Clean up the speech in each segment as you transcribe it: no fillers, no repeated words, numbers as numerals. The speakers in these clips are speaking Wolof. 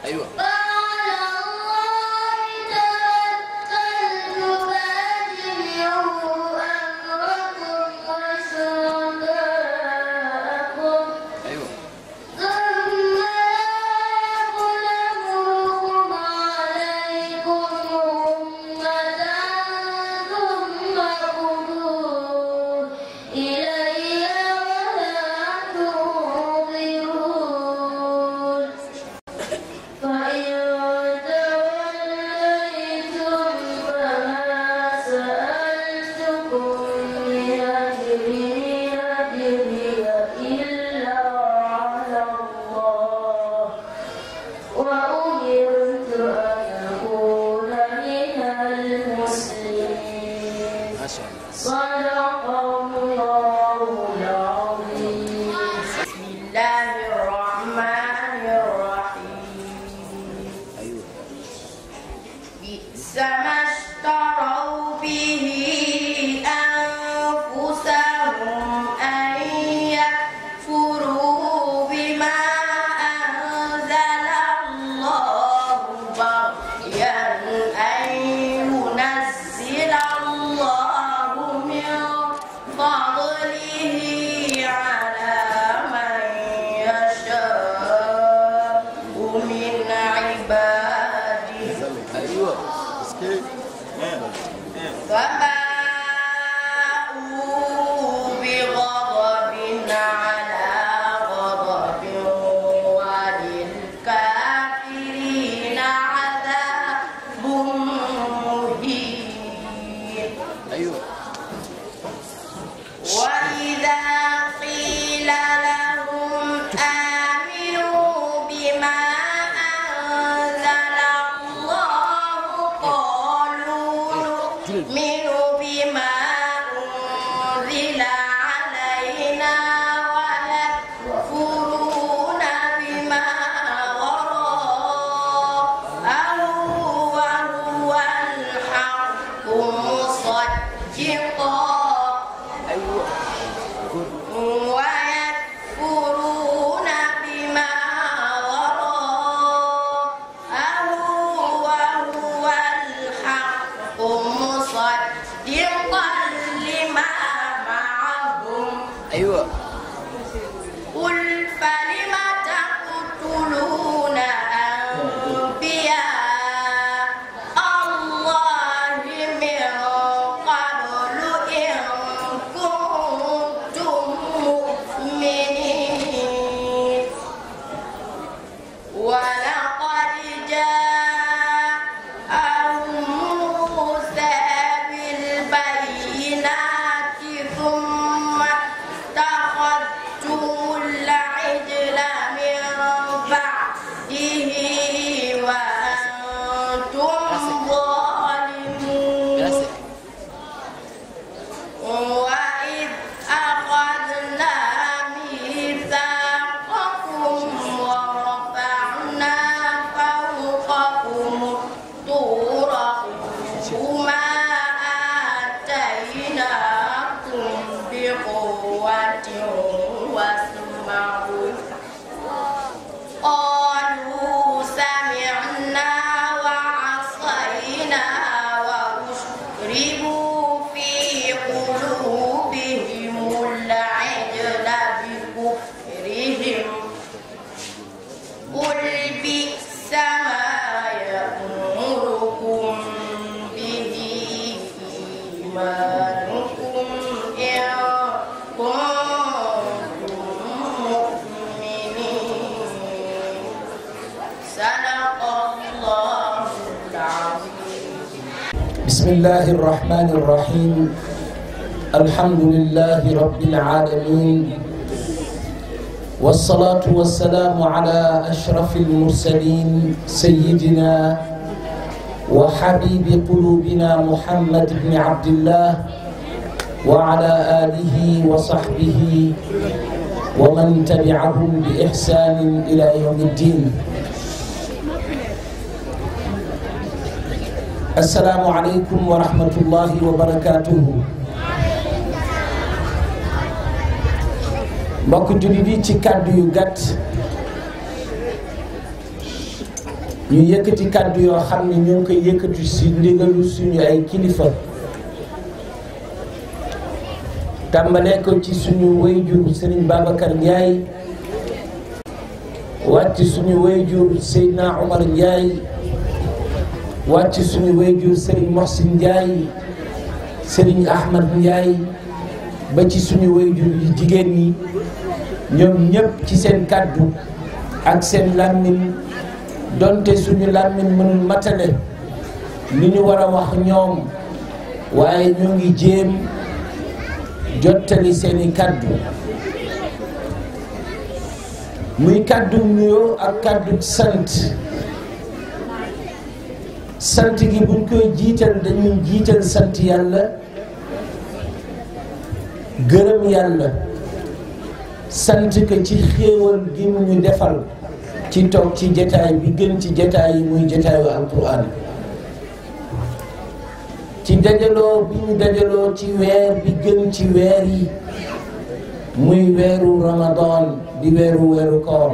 أيوة. بسم الله الرحمن الرحيم الحمد لله رب العالمين والصلاة والسلام على أشرف المرسلين سيدنا وحبيب قلوبنا محمد بن عبد الله وعلى آله وصحبه ومن تبعهم بإحسان إلى يوم الدين. السلام عليكم ورحمة الله وبركاته. mbokk jullit yi ci kàddu yu gàtt ñu yëkkati kàddu yoo xam ne ñu ngi koy yëkkati si ndigalu suñu ay kilifa tàmbalee ko ci suñu wayjur Serigne Babacar Ndiaye wàcc suñu wayjur Seydina Omar Ndiaye wàcc suñu wayjur Serigne Mohsin Ndiaye Serigne Ahmad Ndiaye ba ci suñu wayjur yu jigéen ñi ñoom ñëpp ci seen kàddu ak seen làmmiñ donte suñu làmmiñ mënul matale li ñu war a wax ñoom waaye ñoo ngi jéem jottali seeni kàddu muy kàddu nuyoo ak kàddu sant gi buñ koy jiital dañuy jiital sant yàlla gërëm yàlla sant ko ci xéewal gi mu ñu defal ci toog ci jataay bi gën ci jataay yi muy jataayu alquran ci dajaloo bi ñu dajaloo ci weer bi gën ci weer yi muy weeru Ramadan di weeru koor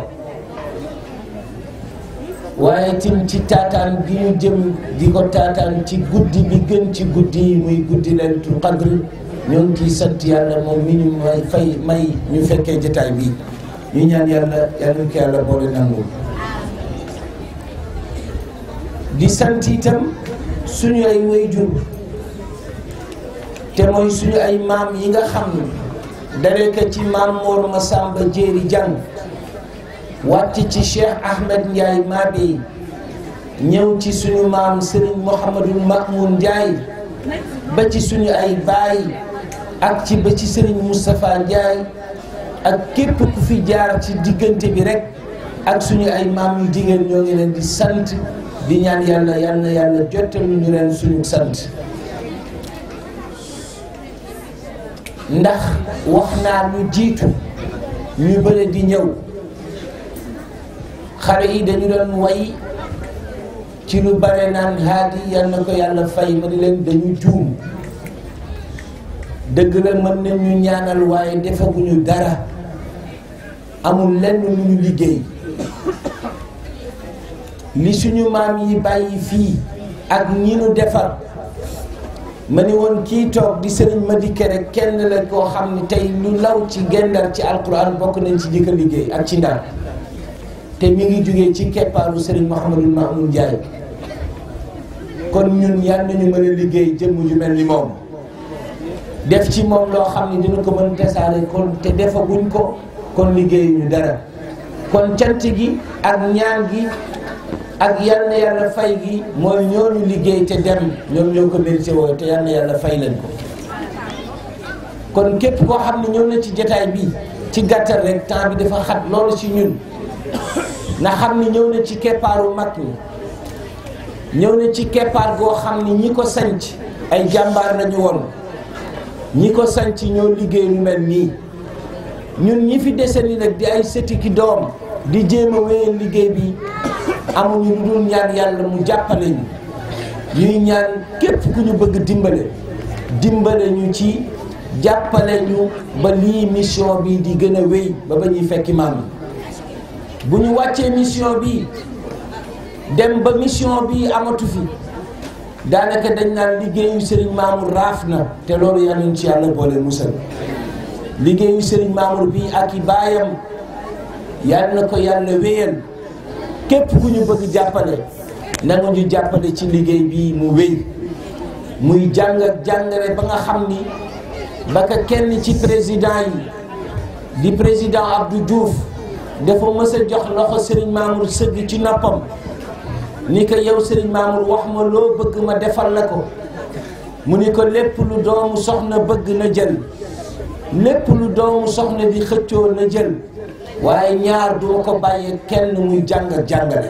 waaye tim ci taataan bi ñu jëm di ko taataan ci guddi bi gën ci guddi yi muy guddi Laylatul Qadr ñoo ngi ciy sant yàlla moom mi ñu may ñu fekkee jataay bi ñu ñaan yàlla ñu ko yàlla boole nangu di sant itam suñu ay wayjur te mooy suñu ay maam yi nga xam ne dalee ko ci maam Mor Masamba Jéeri Jàng wàcc ci Cheikh Ahmed Ndiaye Mabey ñëw ci suñu maam Serigne Mouhamadul Mamoun Ndiaye ba ci suñu ay baay ak ci ba ci Serigne Moustapha Ndiaye ak képp ku fi jaar ci diggante bi rek ak suñu ay maam yu jigéen ñoo ngi leen di sant di ñaan yàlla yàlla jottalu ñu leen suñu sant ndax wax naa lu jiitu ñu bëre di ñëw xale yi dañu doon way ci lu bare naan haadi yal na ko yàlla fay ma di leen dañu juum dëgg la mën nañu ñaanal waaye defaguñu dara amul lenn lu ñu liggéey li suñu maam yi bàyyi fii ak ñi nu defar ma ni woon kii toog di Serigne Madické rek kenn la koo xam ne tey lu law ci gendar ci alquran bokk nañ ci jëkk a liggéey ak ci ndar te mi ngi jógee ci keppaaru Serigne Mouhamadul Mamoun Ndiaye kon ñun yal nañu mën a liggéey jëmm ju mel ni moom def ci moom loo xam ne dina ko mën tasaare kon te defaguñ ko kon liggéeyuñu dara kon cant gi ak ñaan gi ak yal na yàlla fay gi mooy ñooñu liggéey te dem ñoom ñoo ko mérité woo te yal na yàlla fay leen ko kon képp koo xam ne ñëw na ci jataay bi ci gàttal rek temps bi dafa xat loolu ci ñun na xam ni ñëw na ci keppaaru mag ñi ñëw na ci keppaar goo xam ni ñi ko sanc ay jàmbaar lañu woon ñi ko sanc ñoo liggéey lu mel nii ñun ñi fi dese ni nag di ay sëti ki doom di jéem a wéyal liggéey bi amuñu lu dul ñaan yàlla mu jàppale ñu ñuy ñaan képp ku ñu bëgg dimbale ñu ci jàppale ñu ba lii mission bi di gën a wéy ba ñuy fekki maam yi bu ñu wàccee mission bi dem ba mission bi amatu fi daanaka dañ naan liggéeyu Serigne Mamour raaf na te loolu yal nañu ci yàlla boole musal liggéeyu Serigne Mamour bi ak i baayam yal na ko yàlla wéyal képp ku ñu bëgg jàppale na nga ñu jàppale ci liggéey bi mu wéy muy jàng ak jàngale ba nga xam ni ba ka kenn ci président yi di président Abdou Diouf dafa mës a jox loxo Serigne Mamour sëgg ci noppam ni ko yow Serigne Mamour wax ma loo bëgg ma defal la ko mu ni ko lépp lu doomu soxna bëgg na jël lépp lu doomu soxna di xëccoo na jël waaye ñaar duma ko bàyyee kenn muy jàng ak jàngale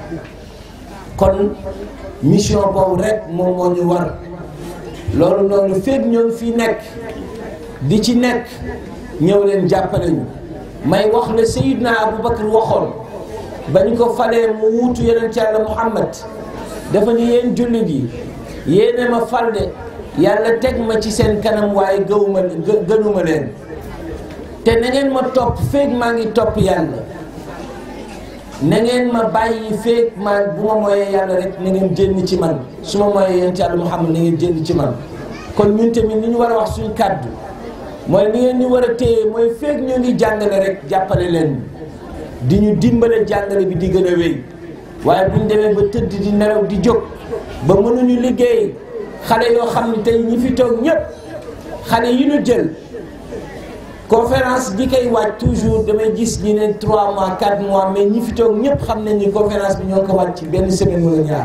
kon mission boobu rek moom moo ñu war loolu noonu féeg ñoom fii nekk di ci nekk ñëw leen jàppale ñu may wax la Seydina Aboubacar waxoon ba ñu ko falee mu wuutu yonent Yàlla Muhammad dafa ni yéen jullit yi yéene ma falde yàlla teg ma ci seen kanam waaye gënuma leen te na ngeen ma topp feeg maa ngi topp yàlla na ngeen ma bàyyi feek ma bu ma mooyee yàlla rek na ngeen génn ci man su ma mooyee yonent yàlla Muhammad na ngeen génn ci man. kon ñun tamit li ñu war a wax suñu kàddu mooy li ngeen ñu war a téye mooy feek ñu ngi jàngale rek jàppale leen di ñu dimbale jàngale bi di gën a wéy waaye bu ñu demee ba tëdd di nelaw di jóg ba mënuñu liggéey xale yoo xam ne tey ñi fi toog ñëpp xale yi ñu jël conférence bi koy waaj toujours damay gis ñu ne 3 mois 4 mois mais ñi fi toog ñëpp xam nañ ni conférence bi ñoo ko waaj ci benn semaine wala ñaar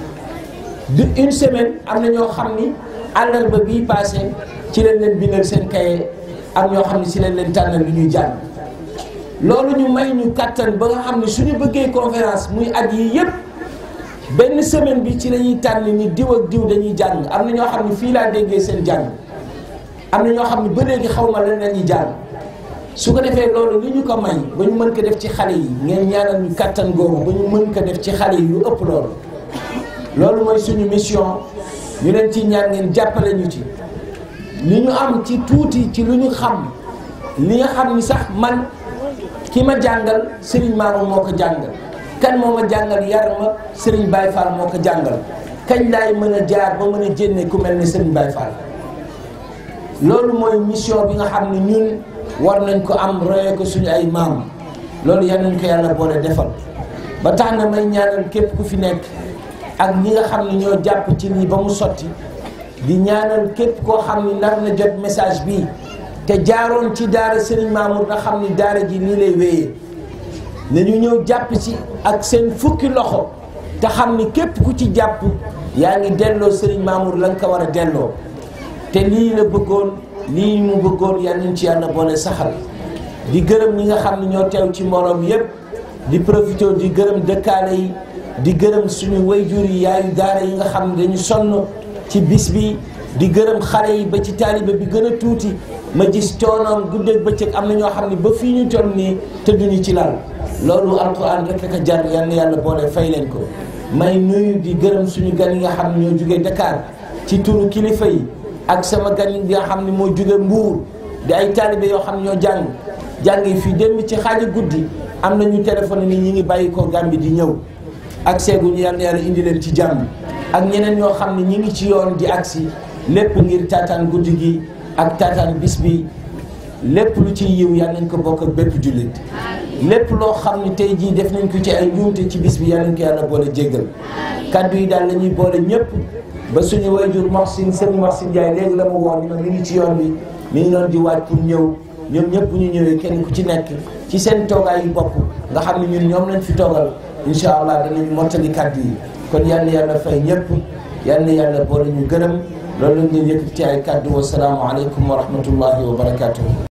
de une semaine am na ñoo xam ni àllarba bii passé ci leen leen bindal seen cahier am ñoo xam ne si leen leen tànnal lu ñuy jàng loolu ñu may ñu kàttan ba nga xam ne suñu bëggee conférence muy at yi yëpp benn semaine bi ci la ñuy tànn ni diw ak diw dañuy jàng am na ñoo xam ne fii laa déggee seen jàng am na ñoo xam ne ba léegi xaw ma lan la ñuy jàng su ko defee loolu li ñu ko may ba ñu mën ko def ci xale yi ngeen ñaanal ñu kàttan googu ba ñu mën ko def ci xale yi lu ëpp loolu loolu mooy suñu mission ñu leen ci ñaan ngeen jàppale ñu ci li ñu am ci tuuti ci lu ñu xam li nga xam ni sax man ki ma jàngal Serigne Mamour moo ko jàngal kan moo ma jàngal yar ma Serigne Baye Fall moo ko jàngal kañ laay mën a jaar ba mën a jénne ku mel ne Serigne Baye Fall loolu mooy mission bi nga xam ne ñun war nañ ko am roye ko suñu ay maam loolu yal nañ ko yàlla boole defal ba tax na may ñaanal képp ku fi nekk ak ñi nga xam ne ñoo jàpp ci lii ba mu sotti di ñaanal képp koo xam ni nar na jot message bi te jaaroon ci daara Serigne Mamour nga xam ni daara ji nii lay wéyee nañu ñëw jàpp ci ak seen fukki loxo te xam ni képp ku ci jàpp yaa ngi delloo Serigne Mamour la nga ko war a delloo te lii la bëggoon lii mu bëggoon yal nañ ci yàlla boole saxal di gërëm ñi nga xam ne ñoo teew ci mbooloom yépp di profité di gërëm dëkkaale yi di gërëm suñu wayjur yi yaayu daara yi nga xam ne dañu sonn ci bis bi di gërëm xale yi ba ci taalibe bi gën a tuuti ma gis coonoom guddeeg bëccëg am na ñoo xam ne ba fii ñu toll nii tëdduñu ci lal loolu alquran rek a jar yal na yàlla boole fay leen ko may nuyu di gërëm suñu gan yi nga xam ne ñoo jugee Dakar ci turu kilifa yi ak sama gan yi nga xam ne moo jugee Mbuur di ay taalibe yoo xam ne ñoo jàngi fii démb ci xaaji guddi am na ñu téléphone ni ñi ngi bàyyi ko Gàmbi di ñëw ak seeguñu yal na yàlla indi leen ci jàmm ak ñeneen ñoo xam ne ñi ngi ci yoon di agsi lépp ngir taataan guddi gi ak taataan bis bi lépp lu ci yiw yal nañ ko bokk ak bépp jullit lépp loo xam ne tey jii def nañ ko ci ay njuumte ci bis bi yal nañ ko yàlla boole jéggal kaddu yi daal la ñuy boole ñëpp ba suñu wayjur Mohsin Serigne Mohsin Ndiaye léegi la ma woon ni ma mi ngi ci yoon bi mi ngi doon di waaj pour ñëw ñoom ñëpp bu ñu ñëwee kenn ku ci nekk ci seen toogaay yu bopp nga xam ne ñun ñoom lañ fi toogal incha allah danañ mottali kaddu yi kon yal na yàlla fay ñëpp yal na yàlla boole ñu gërëm loolu lañ leen yëkkati ci ay kaddu wa salaamu aleykum wa rahmatullahi wa barakatuh